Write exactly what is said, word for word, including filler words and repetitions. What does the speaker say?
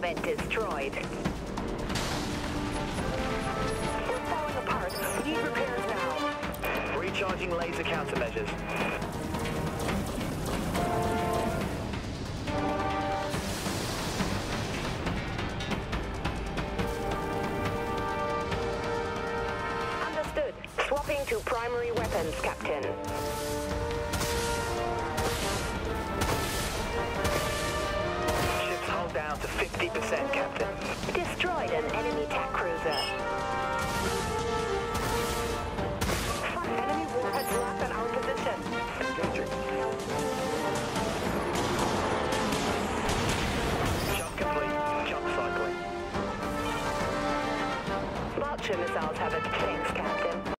vent destroyed. Still falling apart. Need repairs now. Recharging laser countermeasures. Understood. Swapping to primary weapons, Captain. Ship's hull down to fifty percent, Captain. Destroyed an enemy attack cruiser.